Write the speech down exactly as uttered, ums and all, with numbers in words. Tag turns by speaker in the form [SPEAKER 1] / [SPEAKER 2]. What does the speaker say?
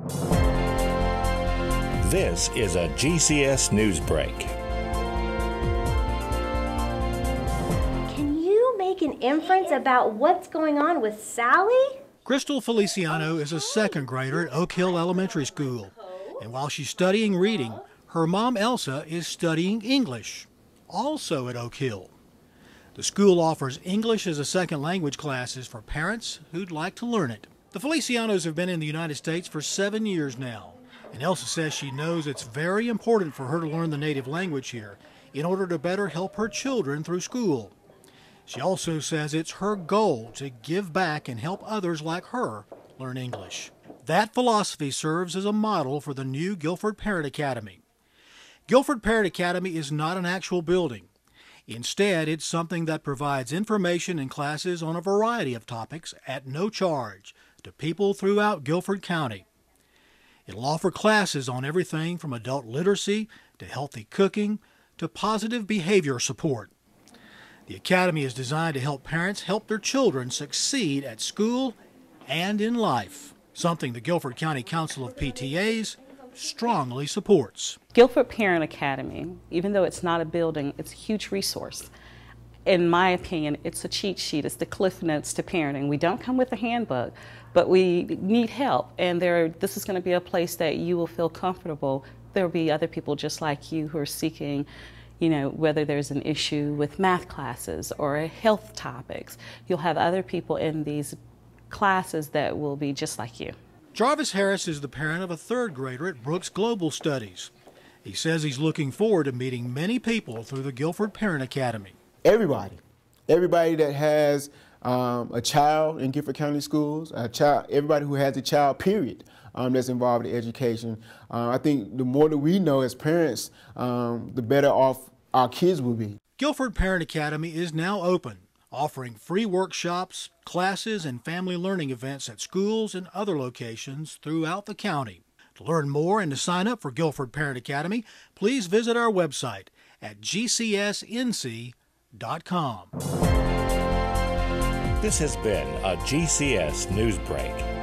[SPEAKER 1] This is a G C S Newsbreak.
[SPEAKER 2] Can you make an inference about what's going on with Sally?
[SPEAKER 3] Crystal Feliciano is a second grader at Oak Hill Elementary School. And while she's studying reading, her mom Elsa is studying English, also at Oak Hill. The school offers English as a second language classes for parents who'd like to learn it. The Felicianos have been in the United States for seven years now, and Elsa says she knows it's very important for her to learn the native language here in order to better help her children through school. She also says it's her goal to give back and help others like her learn English. That philosophy serves as a model for the new Guilford Parent Academy. Guilford Parent Academy is not an actual building. Instead, it's something that provides information and classes on a variety of topics at no charge to people throughout Guilford County. It'll offer classes on everything from adult literacy to healthy cooking to positive behavior support. The Academy is designed to help parents help their children succeed at school and in life, something the Guilford County Council of P T As strongly supports.
[SPEAKER 4] Guilford Parent Academy, even though it's not a building, it's a huge resource. In my opinion, it's a cheat sheet. It's the Cliff Notes to parenting. We don't come with a handbook, but we need help. And there, this is going to be a place that you will feel comfortable. There will be other people just like you who are seeking, you know, whether there's an issue with math classes or health topics. You'll have other people in these classes that will be just like you.
[SPEAKER 3] Jarvis Harris is the parent of a third grader at Brooks Global Studies. He says he's looking forward to meeting many people through the Guilford Parent Academy.
[SPEAKER 5] Everybody, everybody that has um, a child in Guilford County Schools, a child, everybody who has a child, period, um, that's involved in education. Uh, I think the more that we know as parents, um, the better off our kids will be.
[SPEAKER 3] Guilford Parent Academy is now open, offering free workshops, classes, and family learning events at schools and other locations throughout the county. To learn more and to sign up for Guilford Parent Academy, please visit our website at G C S N C dot com.
[SPEAKER 1] This has been a G C S Newsbreak.